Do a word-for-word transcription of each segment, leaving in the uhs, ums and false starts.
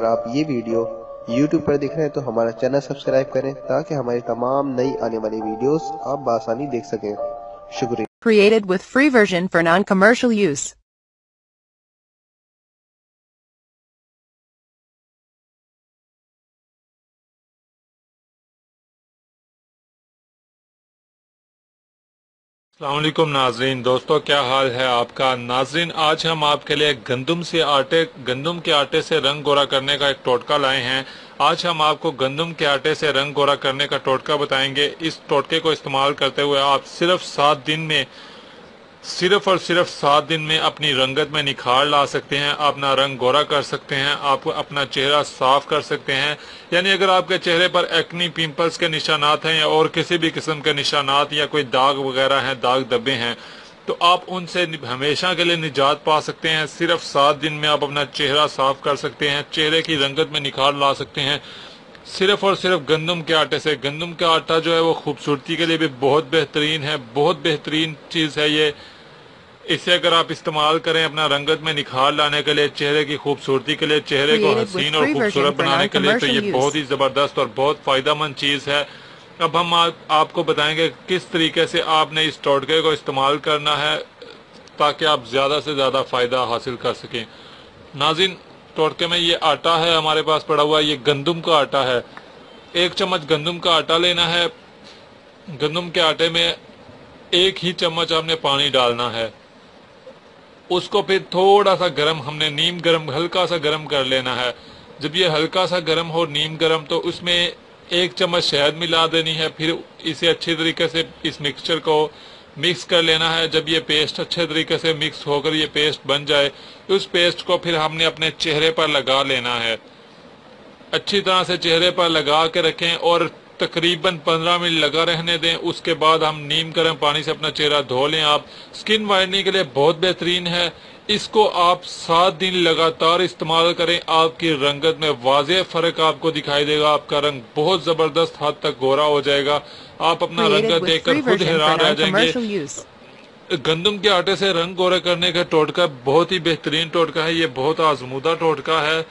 अगर आप ये वीडियो यूट्यूब पर देख रहे हैं तो हमारा चैनल सब्सक्राइब करें ताकि हमारी तमाम नई आने वाली वीडियोस आप बासानी देख सकें। शुक्रिया। Created with free version for non-commercial use. अस्सलाम वालेकुम नाजरीन, दोस्तों क्या हाल है आपका। नाजरीन, आज हम आपके लिए गंदम से आटे गंदम के आटे से रंग गोरा करने का एक टोटका लाए हैं। आज हम आपको गंदम के आटे से रंग गोरा करने का टोटका बताएंगे। इस टोटके को इस्तेमाल करते हुए आप सिर्फ सात दिन में सिर्फ और सिर्फ सात दिन में अपनी रंगत में निखार ला सकते हैं, अपना रंग गोरा कर सकते हैं, आप अपना चेहरा साफ कर सकते हैं। यानी अगर आपके चेहरे पर एक्नी, पिंपल्स के निशानात हैं या और किसी भी किस्म के निशानात या कोई दाग वगैरह हैं, दाग धब्बे हैं, तो आप उनसे हमेशा के लिए निजात पा सकते हैं। सिर्फ सात दिन में आप अपना चेहरा साफ कर सकते हैं, चेहरे की रंगत में निखार ला सकते हैं, सिर्फ और सिर्फ गंदम के आटे से। गंदम का आटा जो है वो खूबसूरती के लिए भी बहुत बेहतरीन है, बहुत बेहतरीन चीज़ है ये। इसे अगर आप इस्तेमाल करें अपना रंगत में निखार लाने के लिए, चेहरे की खूबसूरती के लिए, चेहरे को हसीन और खूबसूरत बनाने के लिए, तो ये बहुत ही ज़बरदस्त और बहुत फ़ायदेमंद चीज़ है। अब हम आ, आपको बताएंगे किस तरीके से आपने इस टोटके को इस्तेमाल करना है ताकि आप ज़्यादा से ज़्यादा फ़ायदा हासिल कर सकें। नाज़रीन, टोटके में ये आटा है हमारे पास पड़ा हुआ, ये गंदम का आटा है। एक चम्मच गंदम का आटा लेना है। गंदम के आटे में एक ही चम्मच आपने पानी डालना है। उसको फिर थोड़ा सा गर्म हमने नीम गर्म हल्का सा गर्म कर लेना है। जब ये हल्का सा गर्म हो, नीम गर्म, तो उसमें एक चम्मच शहद मिला देनी है। फिर इसे अच्छी तरीके से इस मिक्सचर को मिक्स कर लेना है। जब ये पेस्ट अच्छे तरीके से मिक्स होकर ये पेस्ट बन जाए, तो उस पेस्ट को फिर हमने अपने चेहरे पर लगा लेना है। अच्छी तरह से चेहरे पर लगा के रखें और तकरीबन पंद्रह मिनट लगा रहने दें। उसके बाद हम नीम गर्म पानी से अपना चेहरा धो लें। आप स्किन वाइटनिंग के लिए बहुत बेहतरीन है। इसको आप सात दिन लगातार इस्तेमाल करें, आपकी रंगत में वाज़ेह फ़र्क आपको दिखाई देगा। आपका रंग बहुत ज़बरदस्त हद तक गोरा हो जाएगा। आप अपना रंगत देखकर खुद हैरान रह जाएंगे। गंदम के आटे से रंग गोरा करने का टोटका बहुत ही बेहतरीन टोटका है। ये बहुत आजमूदा टोटका है।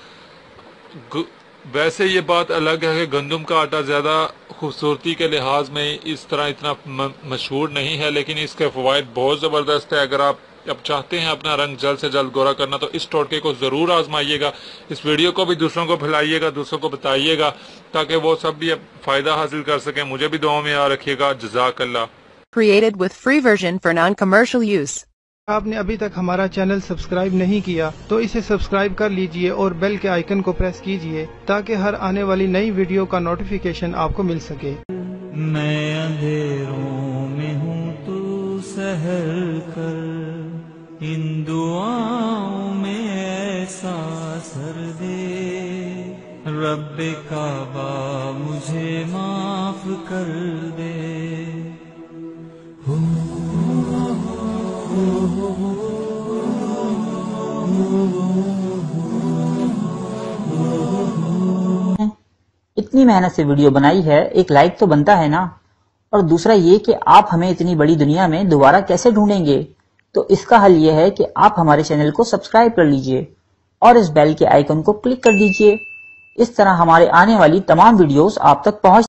वैसे ये बात अलग है कि गंदम का आटा ज़्यादा खूबसूरती के लिहाज में इस तरह इतना मशहूर नहीं है, लेकिन इसके फ़वाइद बहुत ज़बरदस्त है। अगर आप अब चाहते हैं अपना रंग जल्द से जल्द गोरा करना, तो इस टोटके को ज़रूर आजमाइएगा। इस वीडियो को भी दूसरों को फैलाइएगा, दूसरों को बताइएगा ताकि वो सब भी फ़ायदा हासिल कर सकें। मुझे भी दुआ में याद रखिएगा। जज़ाकल्लाह। Created with free version for non-commercial use. आपने अभी तक हमारा चैनल सब्सक्राइब नहीं किया तो इसे सब्सक्राइब कर लीजिए और बेल के आइकन को प्रेस कीजिए ताकि हर आने वाली नई वीडियो का नोटिफिकेशन आपको मिल सके। मैं अंधेरों में हूँ, तू सहर कर, इन दुआओं में ऐसा असर दे, रब्बे काबा मुझे माफ कर दे। इतनी मेहनत से वीडियो बनाई है, एक लाइक तो बनता है ना। और दूसरा ये कि आप हमें इतनी बड़ी दुनिया में दोबारा कैसे ढूंढेंगे, तो इसका हल ये है कि आप हमारे चैनल को सब्सक्राइब कर लीजिए और इस बेल के आइकन को क्लिक कर दीजिए। इस तरह हमारे आने वाली तमाम वीडियोस आप तक पहुंच